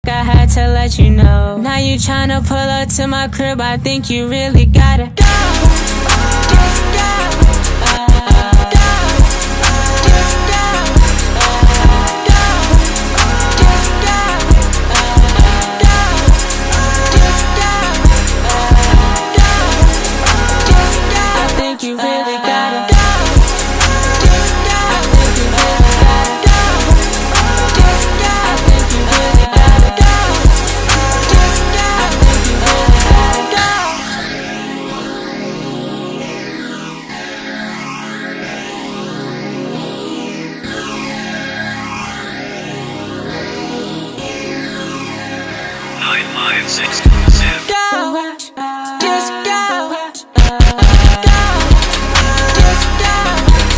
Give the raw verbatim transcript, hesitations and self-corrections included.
I had to let you know. Now you tryna pull up to my crib, I think you really gotta go. Just go. Uh, go. Just go. Uh, go. Just go. Uh, go. Just go. Uh, go. Just go. I think you really gotta go. Just go. I think you really gotta go. Just go. I think you really gotta go. Just go. I think you really gotta go. Nine five six seven. Go.